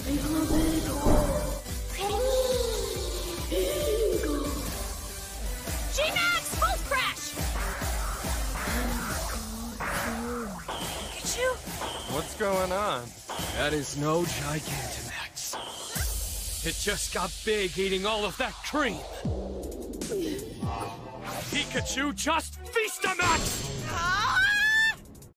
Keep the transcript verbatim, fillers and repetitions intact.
G-Max, Bolt Crash! Pikachu? What's going on? That is no Gigantamax. It just got big eating all of that cream. Pikachu just Feastamax!